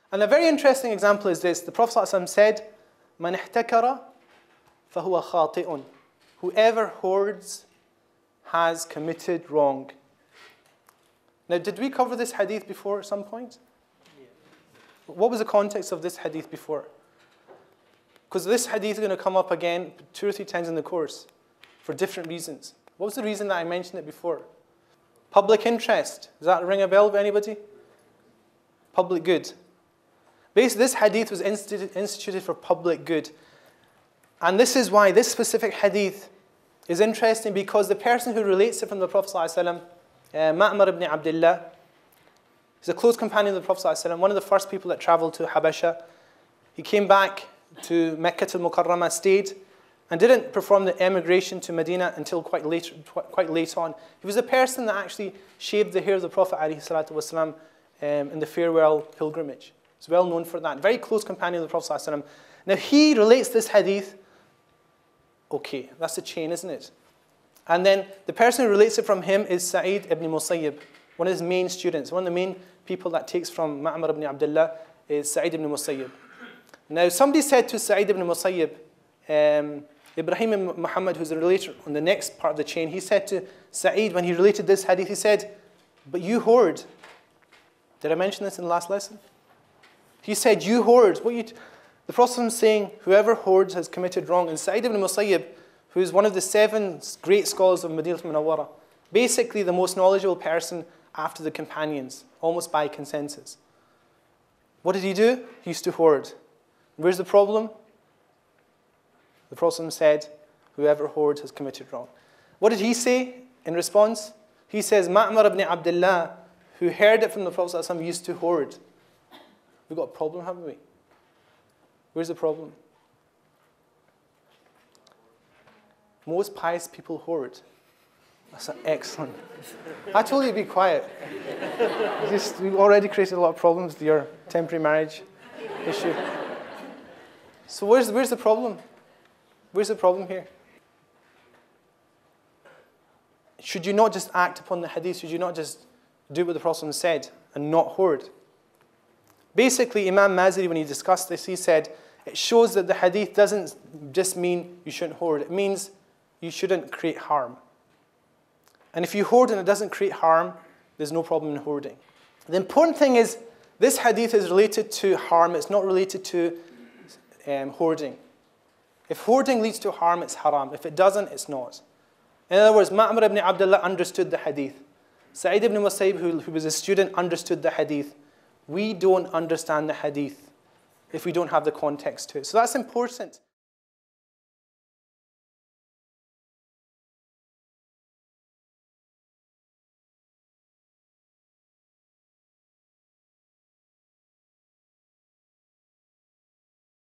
And a very interesting example is this. The Prophet ﷺ said, "Man ihtakara fahuwa khati'un." Whoever hoards has committed wrong. Now, did we cover this hadith before at some point? Yeah. What was the context of this hadith before? Because this hadith is going to come up again 2 or 3 times in the course for different reasons. What was the reason that I mentioned it before? Public interest. Does that ring a bell with anybody? Public good. Basically, this hadith was instituted for public good. And this is why this specific hadith is interesting, because the person who relates it from the Prophet ﷺ, Ma'mar ibn Abdullah, he's a close companion of the Prophet ﷺ, one of the first people that traveled to Habasha. He came back to Mecca al-Mukarramah, stayed, and didn't perform the emigration to Medina until quite late on. He was a person that actually shaved the hair of the Prophet ﷺ in the farewell pilgrimage. He's well known for that. Very close companion of the Prophet ﷺ. Now he relates this hadith. Okay, that's a chain, isn't it? And then the person who relates it from him is Sa'id ibn Musayyib, one of his main students. One of the main people that takes from Ma'mar ibn Abdullah is Sa'id ibn Musayyib. Now somebody said to Sa'id ibn Musayyib, Ibrahim ibn Muhammad, who's a relator on the next part of the chain, he said to Sa'id, when he related this hadith, he said, "But you hoard." Did I mention this in the last lesson? He said, "You hoard." The Prophet is saying, whoever hoards has committed wrong. And Sa'id ibn Musayyib, who is one of the 7 great scholars of Madinah al-Munawwara, basically the most knowledgeable person after the companions, almost by consensus. What did he do? He used to hoard. Where's the problem? The Prophet said, whoever hoards has committed wrong. What did he say in response? He says, Ma'mar ibn Abdullah, who heard it from the Prophet ﷺ, used to hoard. We've got a problem, haven't we? Where's the problem? Most pious people hoard. That's excellent. I told you to be quiet. We've already created a lot of problems with your temporary marriage issue. So where's the problem? Where's the problem here? Should you not just act upon the hadith? Should you not just do what the Prophet said and not hoard? Basically, Imam Mazari, when he discussed this, he said, it shows that the hadith doesn't just mean you shouldn't hoard. It means you shouldn't create harm. And if you hoard and it doesn't create harm, there's no problem in hoarding. The important thing is, this hadith is related to harm. It's not related to hoarding. If hoarding leads to harm, it's haram. If it doesn't, it's not. In other words, Ma'mar ibn Abdullah understood the hadith. Sa'id ibn Musayyib, who was a student, understood the hadith. We don't understand the hadith if we don't have the context to it. So that's important.